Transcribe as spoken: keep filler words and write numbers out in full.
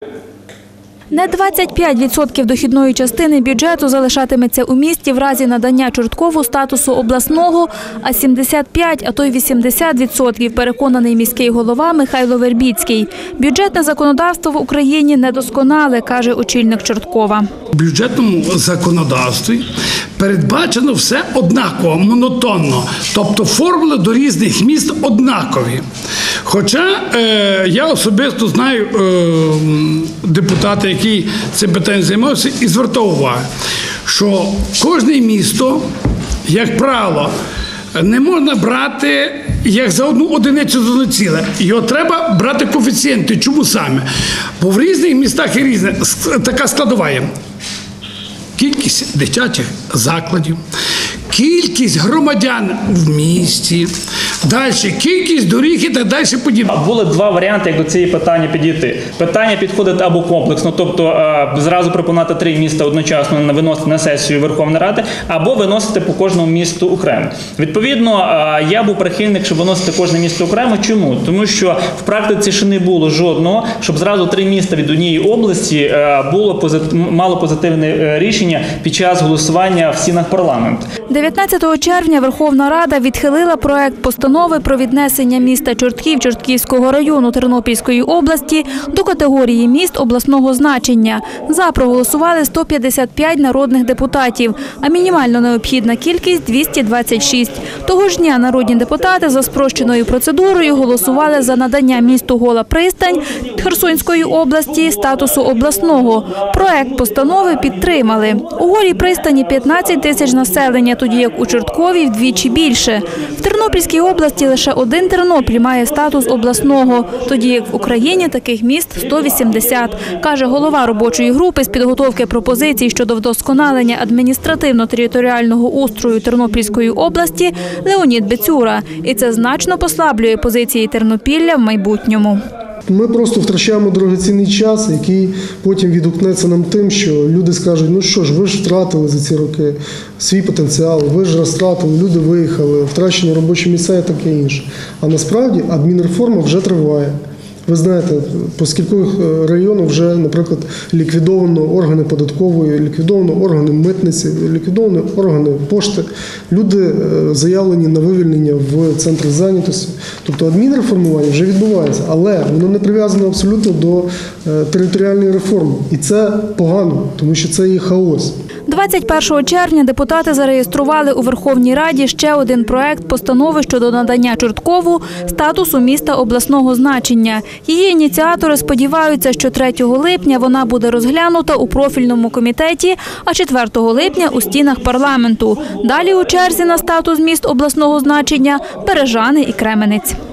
Не двадцять п'ять відсотків дохідної частини бюджету залишатиметься у місті в разі надання Чорткову статусу обласного, а сімдесят п'ять, а то й вісімдесят відсотків, переконаний міський голова Михайло Вербіцький. Бюджетне законодавство в Україні недосконале, каже очільник Чорткова. У бюджетному законодавстві передбачено все однаково, монотонно, тобто формули до різних міст однакові. Хоча е, я особисто знаю е, депутата, який цим питанням займався, і звертав увагу, що кожне місто, як правило, не можна брати як за одну одиницю за ціле. Його треба брати коефіцієнти. Чому саме? Бо в різних містах є різна така складова є. Кількість дитячих закладів, кількість громадян в місті, далі кількість доріг і так далі подібне. Були два варіанти, як до цієї питання підійти. Питання підходить або комплексно, тобто зразу пропонувати три міста одночасно виносити на сесію Верховної Ради, або виносити по кожному місту окремо. Відповідно, я був прихильник, щоб виносити кожне місто окремо. Чому? Тому що в практиці ще не було жодного, щоб зразу три міста від однієї області було позит... мало позитивне рішення під час голосування в стінах парламенту. дев'ятнадцятого червня Верховна Рада відхилила проект постанови про віднесення міста Чортків Чортківського району Тернопільської області до категорії міст обласного значення. За проголосували сто п'ятдесят п'ять народних депутатів, а мінімально необхідна кількість – двісті двадцять шість. Того ж дня народні депутати за спрощеною процедурою голосували за надання місту Гола Пристань Херсонської області статусу обласного. Проект постанови підтримали. У Голій Пристані п'ятнадцять тисяч населення, тоді як у Чорткові вдвічі більше. В Тернопільській області лише один Тернопіль має статус обласного, тоді як в Україні таких міст сто вісімдесят, каже голова робочої групи з підготовки пропозицій щодо вдосконалення адміністративно-територіального устрою Тернопільської області Леонід Бецюра. І це значно послаблює позиції Тернопілля в майбутньому. Ми просто втрачаємо дорогоцінний час, який потім відгукнеться нам тим, що люди скажуть, ну що ж, ви ж втратили за ці роки свій потенціал, ви ж розтратили, люди виїхали, втрачені робочі місця і таке інше. А насправді адмінреформа вже триває. Ви знаєте, по скількох районах вже, наприклад, ліквідовано органи податкової, ліквідовано органи митниці, ліквідовано органи пошти. Люди заявлені на вивільнення в центрі зайнятості. Тобто адмінреформування вже відбувається, але воно не прив'язано абсолютно до територіальної реформи. І це погано, тому що це є хаос. двадцять першого червня депутати зареєстрували у Верховній Раді ще один проект постанови щодо надання Чорткову статусу міста обласного значення. Її ініціатори сподіваються, що третього липня вона буде розглянута у профільному комітеті, а четвертого липня у стінах парламенту. Далі у черзі на статус міст обласного значення – Бережани і Кременець.